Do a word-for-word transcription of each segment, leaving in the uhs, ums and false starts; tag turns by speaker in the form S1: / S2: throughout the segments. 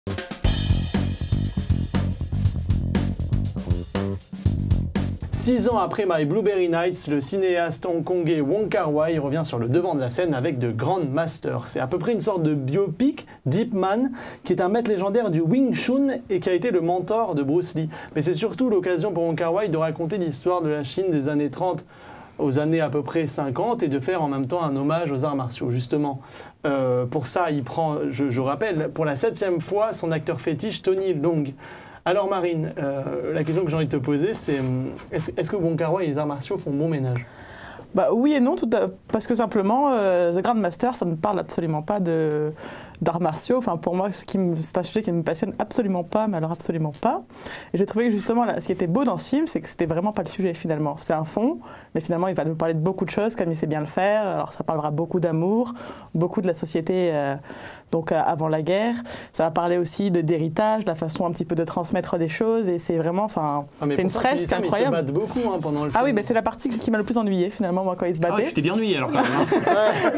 S1: Six ans après My Blueberry Nights, le cinéaste hongkongais Wong Kar-wai revient sur le devant de la scène avec The Grandmaster. C'est à peu près une sorte de biopic d'Ip Man, qui est un maître légendaire du Wing Chun et qui a été le mentor de Bruce Lee. Mais c'est surtout l'occasion pour Wong Kar-wai de raconter l'histoire de la Chine des années trente aux années à peu près cinquante et de faire en même temps un hommage aux arts martiaux. Justement, euh, pour ça, il prend, je, je rappelle, pour la septième fois, son acteur fétiche Tony Leung. Alors Marine, euh, la question que j'ai envie de te poser, c'est est-ce, est-ce que Wong Kar-wai et les arts martiaux font bon ménage?
S2: Bah oui et non, tout à, parce que simplement, euh, The Grandmaster, ça ne parle absolument pas de, d'arts martiaux. Enfin, pour moi, ce qui me, c'est un sujet qui ne me passionne absolument pas, mais alors absolument pas. Et j'ai trouvé que justement, là, ce qui était beau dans ce film, c'est que c'était vraiment pas le sujet finalement. C'est un fond, mais finalement, il va nous parler de beaucoup de choses, comme il sait bien le faire. Alors, ça parlera beaucoup d'amour, beaucoup de la société euh, donc euh, avant la guerre. Ça va parler aussi de d'héritage, la façon un petit peu de transmettre les choses. Et c'est vraiment, enfin,
S1: ah,
S2: c'est une fresque ça, incroyable.
S1: Ils se battent beaucoup hein, pendant le film.
S2: Ah oui, bah, c'est la partie qui m'a le plus ennuyée finalement, moi, quand ils se battaient.
S3: Ah ouais, tu t'es bien ennuyé alors quand même. Hein.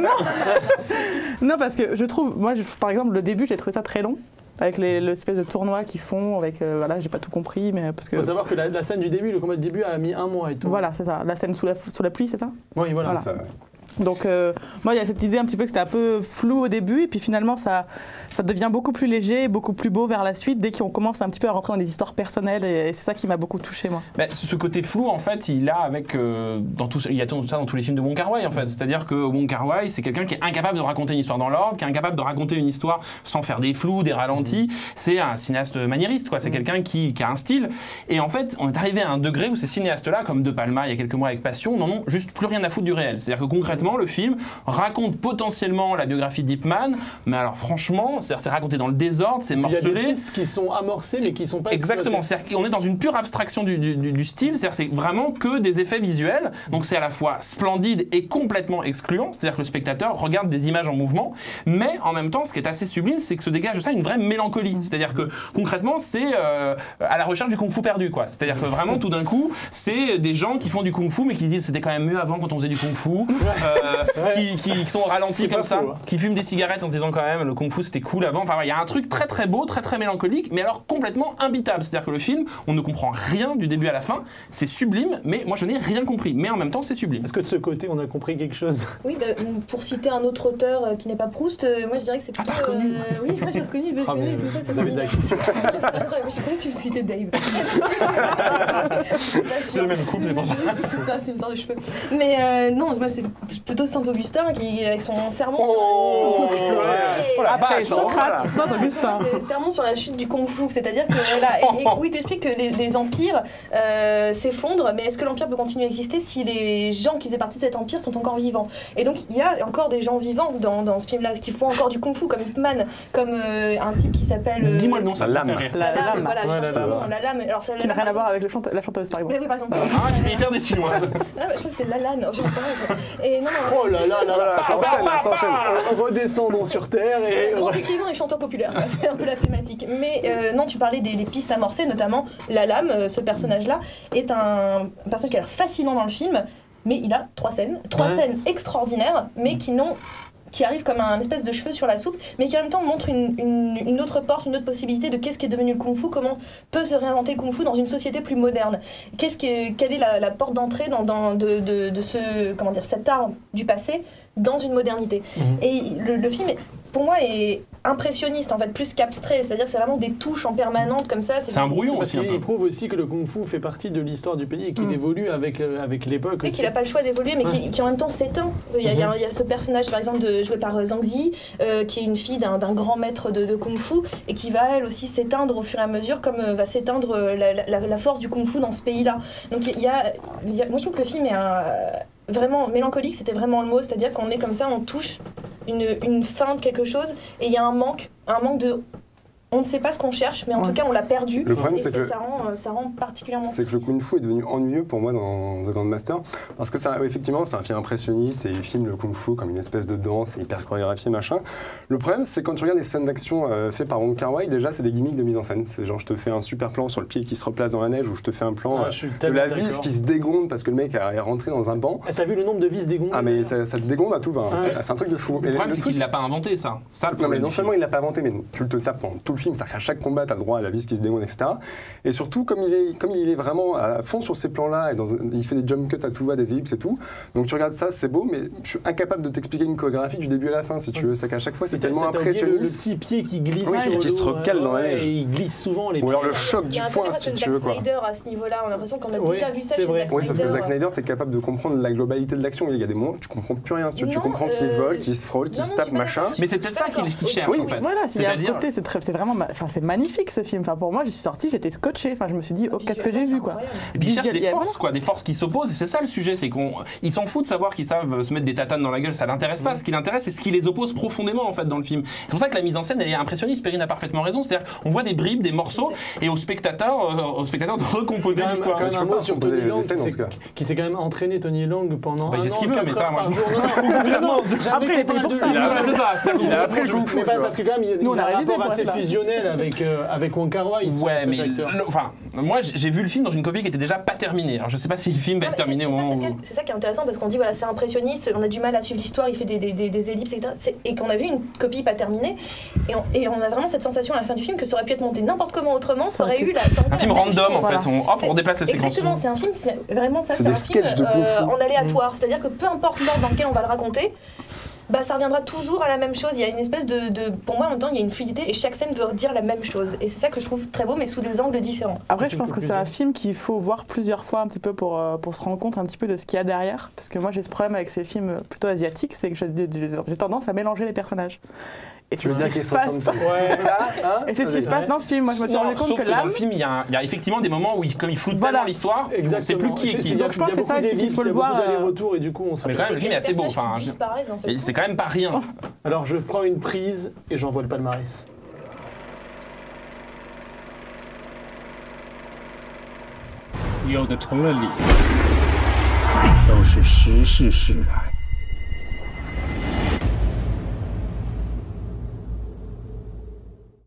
S2: non. non, parce que je trouve, moi, je, par exemple, le début, j'ai trouvé ça très long. Avec les, l'espèce de tournoi qu'ils font, avec, euh, voilà, j'ai pas tout compris, mais parce que...
S1: Il faut savoir que la, la scène du début, le combat de début a mis un mois et tout.
S2: Voilà, c'est ça. La scène sous la, sous la pluie, c'est ça?
S1: Oui, voilà.
S2: voilà.
S1: C'est ça.
S2: Donc, euh, moi, il y a cette idée un petit peu que c'était un peu flou au début, et puis finalement, ça, ça devient beaucoup plus léger, beaucoup plus beau vers la suite, dès qu'on commence un petit peu à rentrer dans des histoires personnelles, et, et c'est ça qui m'a beaucoup touchée, moi.
S3: Bah, ce côté flou, en fait, il a avec... Euh, dans tout, il y a tout ça dans tous les films de Wong Kar-wai, en fait. C'est-à-dire que Wong Kar-wai, c'est quelqu'un qui est incapable de raconter une histoire dans l'ordre, qui est incapable de raconter une histoire sans faire des flous, des ralentis. Mmh. C'est un cinéaste maniériste, quoi. C'est mmh. quelqu'un qui, qui a un style. Et en fait, on est arrivé à un degré où ces cinéastes-là, comme De Palma, il y a quelques mois avec Passion, n'en ont juste plus rien à foutre du réel. C'est-à-dire que concrètement, le film raconte potentiellement la biographie d'Ip Man, mais alors franchement, c'est, c'est raconté dans le désordre, c'est morcelé.
S1: Il y a des pistes qui sont amorcées, mais qui sont pas
S3: exactement. C'est-à-dire qu'on est dans une pure abstraction du, du, du style, c'est-à-dire c'est vraiment que des effets visuels, donc c'est à la fois splendide et complètement excluant, c'est-à-dire que le spectateur regarde des images en mouvement, mais en même temps, ce qui est assez sublime, c'est que se dégage de ça une vraie mélancolie, c'est-à-dire que concrètement, c'est euh, à la recherche du kung-fu perdu, quoi. C'est-à-dire que vraiment, tout d'un coup, c'est des gens qui font du kung-fu, mais qui se disent c'était quand même mieux avant quand on faisait du kung-fu, euh, ouais. qui, qui sont ralentis comme ça, faux, hein. Qui fument des cigarettes en se disant quand même le kung-fu c'était cool avant. Enfin, il y a un truc très très beau, très très mélancolique, mais alors complètement imbitable. C'est-à-dire que le film, on ne comprend rien du début à la fin. C'est sublime, mais moi je n'ai rien compris. Mais en même temps, c'est sublime.
S1: Est-ce que de ce côté, on a compris quelque chose?
S4: Oui, bah, pour citer un autre auteur euh, qui n'est pas Proust, euh, moi je dirais que c'est plutôt...
S3: Ah, t'as reconnu
S4: euh, Oui, moi j'ai reconnu.
S1: Ah, mais tout ça, c'est vous avez de la culture.
S4: C'est incroyable. Je croyais que tu citais Dave.
S3: C'est le même couple, c'est pour ça.
S4: C'est ça, c'est une sorte de cheveux. Mais euh, non, moi c'est plutôt Saint-Augustin qui, avec son sermon
S3: oh,
S4: sur...
S3: ouais.
S4: Et,
S2: après Socrate, Saint-Augustin.
S4: Sermon sur la chute du kung-fu, c'est-à-dire que là, et, et, oui, t'expliques que les, les empires euh, s'effondrent, mais est-ce que l'empire peut continuer à exister si les gens qui faisaient partie de cet empire sont encore vivants? Et donc il y a encore des gens vivants dans, dans ce film-là qui font encore du kung-fu, comme Ip Man, comme euh, un type qui s'appelle... Euh,
S3: Dis-moi le nom, ça
S5: la lame.
S4: La, la lame, voilà,
S1: ouais, la,
S4: lame.
S1: lame.
S4: la lame. Alors, ça,
S2: qui n'a rien à voir avec le chante- la chanteuse, par exemple.
S4: Oui, oui, par exemple.
S3: Ah, j'étais hyper déçu, moi.
S4: Ah, je pense que c'était la lane. Et non, non.
S1: Oh là là là là,
S5: ça enchaîne, ça enchaîne.
S1: Redescendons sur Terre et...
S4: Grand écrivain et chanteur populaire, c'est un peu la thématique. Mais euh, non, tu parlais des, des pistes amorcées, notamment la lame, euh, ce personnage-là, est un, un personnage qui a l'air fascinant dans le film, mais il a trois scènes, trois
S1: ouais.
S4: scènes extraordinaires, mais qui n'ont... qui arrive comme un espèce de cheveu sur la soupe, mais qui en même temps montre une, une, une autre porte, une autre possibilité de qu'est-ce qui est devenu le kung-fu, comment peut se réinventer le kung-fu dans une société plus moderne. Qu'est-ce que, quelle est la, la porte d'entrée dans, dans, de, de, de ce, comment dire, cet art du passé dans une modernité. Mmh. Et le, le film, est, pour moi, est impressionniste, en fait, plus qu'abstrait. C'est-à-dire c'est vraiment des touches en permanente, comme ça.
S3: C'est, c'est un brouillon
S1: parce
S3: aussi.
S1: Parce qu'il prouve aussi que le kung-fu fait partie de l'histoire du pays et qu'il mmh. évolue avec, avec l'époque
S4: oui,
S1: aussi.
S4: qu'il n'a pas le choix d'évoluer, mais mmh. qui, qui en même temps s'éteint. Il y a, mmh. il y a, il y a ce personnage, par exemple, de, joué par Zhang Zi, euh, qui est une fille d'un, d'un grand maître de, de kung-fu, et qui va, elle aussi, s'éteindre au fur et à mesure, comme euh, va s'éteindre la, la, la force du kung-fu dans ce pays-là. Donc il y a, il y a... Moi, je trouve que le film est un... vraiment mélancolique, c'était vraiment le mot, c'est-à-dire qu'on est comme ça, on touche une, une fin de quelque chose et il y a un manque, un manque de... On ne sait pas ce qu'on cherche, mais en ouais. tout cas, on l'a perdu.
S5: Le problème, c'est,
S4: c'est
S5: que
S4: ça rend, ça rend particulièrement.
S5: C'est que le kung-fu est devenu ennuyeux pour moi dans The Grandmaster, parce que ça, effectivement, c'est un film impressionniste et il filme le kung-fu comme une espèce de danse, hyper chorégraphié, machin. Le problème, c'est quand tu regardes des scènes d'action euh, faites par Wong Kar-wai, déjà, c'est des gimmicks de mise en scène. C'est genre, je te fais un super plan sur le pied qui se replace dans la neige, ou je te fais un plan
S1: ah,
S5: euh, de la vis d'accord. qui se dégonde parce que le mec est rentré dans un banc.
S1: Ah, t'as vu le nombre de vis dégondées?
S5: Ah, mais ça, ça te dégonde à tout va. Hein. Ah, c'est, ouais. c'est un truc de fou.
S3: Le problème, le c'est truc... qu'il l'a pas inventé, ça. ça
S5: non, mais non seulement il l'a pas inventé, mais tu te tapes pendant tout le film, c'est-à-dire qu'à chaque combat, tu as le droit à la vis qui se démonte, et cetera. Et surtout, comme il est, comme il est vraiment à fond sur ces plans-là, et dans, il fait des jump cuts à tout va, des ellipses et tout, donc tu regardes ça, c'est beau, mais je suis incapable de t'expliquer une chorégraphie du début à la fin, si tu veux. C'est qu'à chaque fois, c'est tellement impressionniste.
S1: Le petit pied qui glisse
S5: oui,
S1: sur
S5: et qui se recale dans la neige.
S1: Et il glisse souvent les
S5: Ou alors
S1: pieds.
S5: le choc du poing, si tu veux.
S4: Zack Snyder à ce niveau-là, on a l'impression qu'on a
S1: Oui,
S4: déjà vu ça
S1: c'est
S4: chez
S1: vrai.
S4: Zack
S5: Oui,
S4: Snyder.
S5: sauf que Zack Snyder, t'es capable de comprendre la globalité de l'action. Il y a des moments où tu comprends plus rien. Si tu, veux. Tu
S4: Non,
S5: comprends qu'il
S4: euh,
S5: vole, qu'il se frôle, qu'il
S4: non,
S5: se
S4: non,
S5: tape,
S4: je suis pas
S5: machin.
S4: d'accord.
S3: Mais c'est peut-être ça qu'il qu'il cherche
S5: Oui,
S3: en fait.
S2: Voilà, c'est un
S3: C'est-à-dire.
S2: côté, c'est très- c'est vraiment, ma- enfin, c'est magnifique ce film. Enfin, pour moi, je suis sortie, j'étais scotchée. Enfin, je me suis dit, oh, qu'est-ce que j'ai vu, quoi.
S3: Et puis ils cherchent des
S2: Visuel-
S3: forces, quoi, des forces qui s'opposent. Et c'est ça le sujet, c'est qu'on, ils s'en foutent de savoir qu'ils savent se mettre des tatanes dans la gueule. Ça l'intéresse pas. Ce qui l'intéresse, c'est ce qui les oppose profondément en fait dans le film. C'est pour ça que la mise en scène, elle est impressionniste. Perrine a parfaitement raison. C'est-à-dire, on voit des bribes, des morceaux, et au spectateur, euh, au spectateur de recomposer
S1: Quand même,
S3: l'histoire.
S1: quand même
S5: tu
S1: un
S5: peux
S1: mot
S5: pas
S1: sur
S5: recomposer
S1: Tony
S5: les
S1: Lang
S5: scènes,
S1: qui
S5: en
S1: s'est-
S5: tout cas.
S1: qui s'est quand même entraîné Tony Lang pendant
S3: Bah, il
S1: un
S3: fait ce
S1: an,
S3: qu'il veut,
S1: quatre
S3: mais ça,
S1: heures
S3: moi,
S1: par
S3: je-
S1: jour. Non, non, jamais
S2: Après, il est payé pour
S1: copain
S2: ça.
S1: de-
S3: Il a appris ça. C'est-à-dire qu'il
S5: Il a
S3: a
S5: appris
S3: appris
S5: le kung
S1: Mais
S5: fu.
S1: pas
S5: tu vois.
S1: parce que quand même, il,
S2: Nous, on
S1: il
S2: a
S1: a un
S2: révisé
S1: rapport
S2: pour
S1: assez
S2: être là.
S1: fusionnel avec, euh, avec Wong Kar-wai. ce-
S3: Ouais,
S1: cet
S3: mais
S1: acteur.
S3: le- enfin, moi j'ai vu le film dans une copie qui était déjà pas terminée. Alors je sais pas si le film va
S4: Non,
S3: être
S4: mais
S3: terminé
S4: c'est-
S3: au
S4: c'est ça,
S3: moment
S4: c'est
S3: où.
S4: ça- C'est ça qui est intéressant parce qu'on dit voilà c'est impressionniste, on a du mal à suivre l'histoire, il fait des, des, des, des ellipses, et cetera. C'est- Et qu'on a vu une copie pas terminée, et on, et on a vraiment cette sensation à la fin du film que ça aurait pu être monté n'importe comment autrement, ça aurait eu la.
S3: Un film random en
S2: Voilà.
S3: fait, on, hop, on déplace les séquences.
S4: Exactement, c'est un film, c'est vraiment ça,
S5: C'est
S4: c'est
S5: des
S4: un film
S5: sketchs de kung fu.
S4: euh, en aléatoire, c'est-à-dire que peu importe l'ordre dans lequel on va le raconter, bah ça reviendra toujours à la même chose. Il y a une espèce de, de pour moi en même temps il y a une fluidité et chaque scène veut dire la même chose et c'est ça que je trouve très beau mais sous des angles différents.
S2: Après, je pense que c'est un film qu'il faut voir plusieurs fois un petit peu pour, euh, pour se rendre compte un petit peu de ce qu'il y a derrière. Parce que moi, j'ai ce problème avec ces films plutôt asiatiques, c'est que j'ai j'ai tendance à mélanger les personnages. Et
S5: Tu veux
S2: c'est
S5: dire
S2: ce
S5: qu'ils
S2: qui
S5: sont
S2: se
S5: ensemble.
S2: passe.
S1: Ouais, ça, hein
S2: Et c'est ce qui se passe dans ce film. Moi, je me suis
S3: Non,
S2: rendu compte
S3: sauf
S2: que
S3: que dans
S2: l'âme.
S3: le film, il y, a, il y a effectivement des moments où, il, comme il floute
S2: Voilà.
S3: tellement l'histoire, on
S1: Exactement.
S3: sait plus qui est
S1: C'est-
S3: qui.
S1: c'est- il y a-
S2: Donc, je pense
S1: il y a
S2: que c'est ça
S1: beaucoup
S2: aussi qu'il
S1: d'ellipses,
S2: faut le
S1: il y a beaucoup
S2: voir, euh,
S1: d'aller-retour et du coup on se
S3: Mais quand même, le film est assez beau. Enfin, je-
S4: disparaissent dans ce
S3: et c'est quand même pas rien.
S1: Alors je prends une prise et j'envoie le palmarès.
S6: 有的成了理，都是时势使然。